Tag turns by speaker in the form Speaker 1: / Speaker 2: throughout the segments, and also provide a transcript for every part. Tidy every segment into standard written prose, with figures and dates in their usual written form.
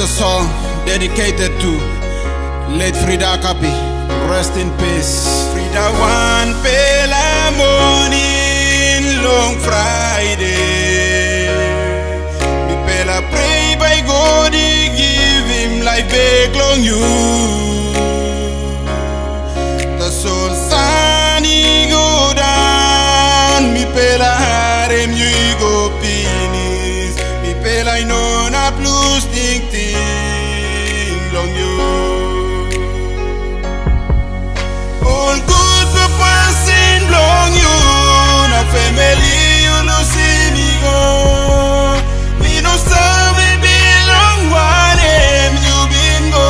Speaker 1: a song dedicated to late Frida Kapi. Rest in peace. Frida one pale morning, long Friday. Me pela pray by God, he give him life back long you. The soul sun he go down. Me pela harem you go penis. Me pela I know na blue sting ting long you. All good for passing long you. Na family you no see me go. Me no serve belong one him you been go.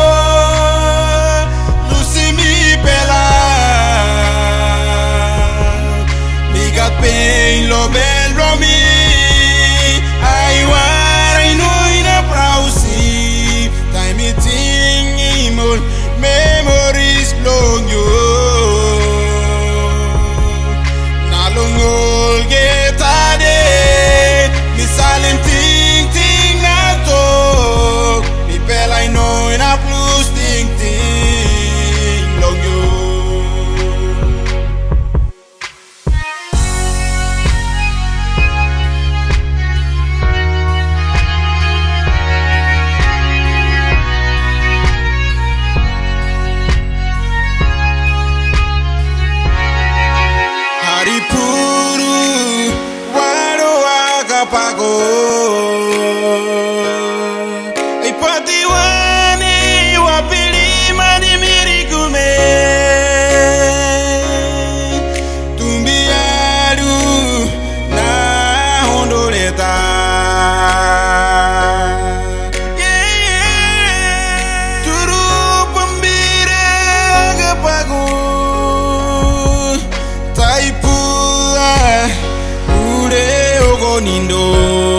Speaker 1: Lucy me pela. Me got pain lo bel me. I know in a browsing. Time it in memories long you. Na long old get a day. Me silent ting na talk. Me bell I know in a blue ting long you. Haripuru waro agapago ipati wani wapili mani mirikume tumbiaru na hondoleta turu pembira agapago Taipua ure ogonindo.